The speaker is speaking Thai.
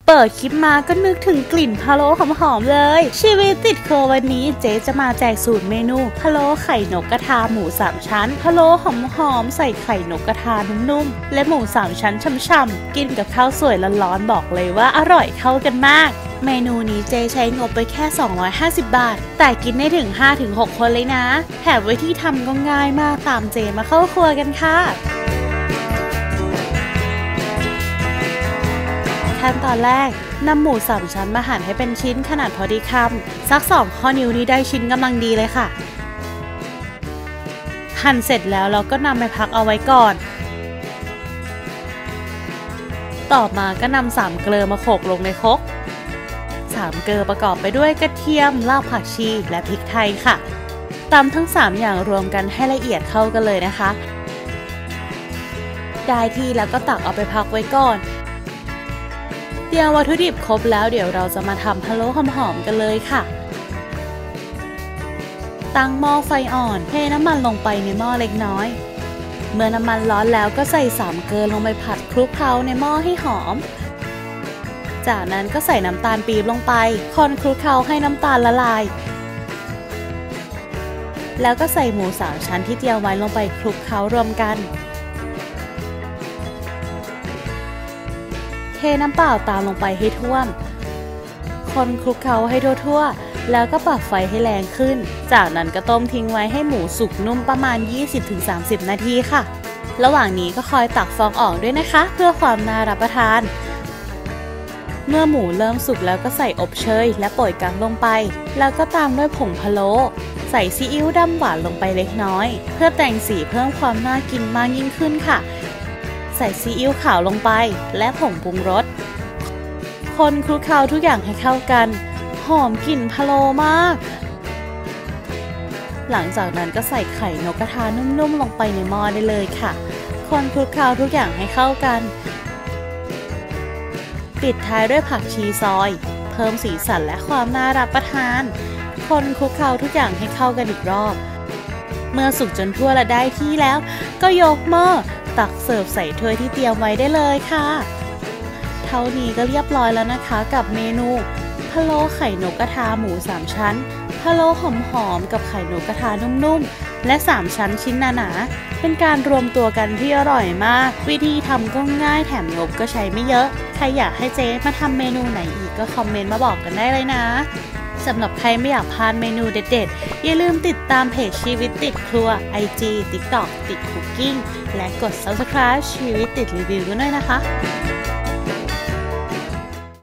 เปิดคลิปมาก็นึกถึงกลิ่นพะโล้หอมๆเลยชีวิตติดโควันนี้เจ๊จะมาแจกสูตรเมนูพะโล้ไข่นกกระทาหมู3ชั้นพะโล้หอมๆใส่ไข่นกกระทานุ่มๆและหมู3ชั้นช่ำๆกินกับข้าวสวยร้อนๆบอกเลยว่าอร่อยเข้ากันมากเมนูนี้เจ๊ใช้งบไปแค่250 บาทแต่กินได้ถึง 5-6 คนเลยนะแถมวิธีทำก็ง่ายมากตามเจ๊มาเข้าครัวกันค่ะขั้นตอนแรกนำหมู3ชั้นมาหั่นให้เป็นชิ้นขนาดพอดีคำสัก2 ข้อนิ้วนี้ได้ชิ้นกำลังดีเลยค่ะหั่นเสร็จแล้วเราก็นำไปพักเอาไว้ก่อนต่อมาก็นำ3 เกลือมาโขลกลงในครก3 เกลือประกอบไปด้วยกระเทียมรากผักชีและพริกไทยค่ะตำทั้ง3อย่างรวมกันให้ละเอียดเข้ากันเลยนะคะได้ที่แล้วก็ตักเอาไปพักไว้ก่อนเตรียมวัตถุดิบครบแล้วเดี๋ยวเราจะมาทำพะโล้หอมๆกันเลยค่ะตั้งหม้อไฟอ่อนเทน้ำมันลงไปในหม้อเล็กน้อยเมื่อน้ำมันร้อนแล้วก็ใส่3 เกลือลงไปผัดคลุกเคล้าในหม้อให้หอมจากนั้นก็ใส่น้ำตาลปี๊บลงไปคนคลุกเคล้าให้น้ำตาลละลายแล้วก็ใส่หมู3 ชั้นที่เตรียมไว้ลงไปคลุกเคล้ารวมกันเทน้ำเปล่าตามลงไปให้ท่วมคนคลุกเคล้าให้ทั่วๆแล้วก็ปรับไฟให้แรงขึ้นจากนั้นก็ต้มทิ้งไว้ให้หมูสุกนุ่มประมาณ 20-30 นาทีค่ะระหว่างนี้ก็คอยตักฟองออกด้วยนะคะเพื่อความน่ารับประทานเมื่อหมูเริ่มสุกแล้วก็ใส่อบเชยและโป่ยกั๊กลงไปแล้วก็ตามด้วยผงพะโล้ใส่ซีอิ๊วดำหวานลงไปเล็กน้อยเพื่อแต่งสีเพิ่มความน่ากินมากยิ่งขึ้นค่ะใส่ซีอิ๊วขาวลงไปและผงปรุงรสคนคลุกเคล้าทุกอย่างให้เข้ากันหอมกลิ่นพะโล้มากหลังจากนั้นก็ใส่ไข่นกกระทานุ่มๆลงไปในหม้อได้เลยค่ะคนคลุกเคล้าทุกอย่างให้เข้ากันปิดท้ายด้วยผักชีซอยเพิ่มสีสันและความน่ารับประทานคนคลุกเคล้าทุกอย่างให้เข้ากันอีกรอบเมื่อสุกจนทั่วและได้ที่แล้วก็ยกหม้อตักเสิร์ฟใส่ถ้วยที่เตรียมไว้ได้เลยค่ะเท่านี้ก็เรียบร้อยแล้วนะคะกับเมนูพะโล้ไข่นกกระทาหมู3 ชั้นพะโล้หอมๆกับไข่นกกระทานุ่มๆและ3 ชั้นชิ้นหนาๆเป็นการรวมตัวกันที่อร่อยมากวิธีทำก็ง่ายแถมงบก็ใช้ไม่เยอะใครอยากให้เจ๊มาทำเมนูไหนอีกก็คอมเมนต์มาบอกกันได้เลยนะสำหรับใครไม่อยากพลาดเมนูเด็ดๆอย่าลืมติดตามเพจชีวิตติดครัว IG TikTok ติดคุกกิ้งและกด Subscribe ชีวิตติดรีวิวกันด้วยนะคะ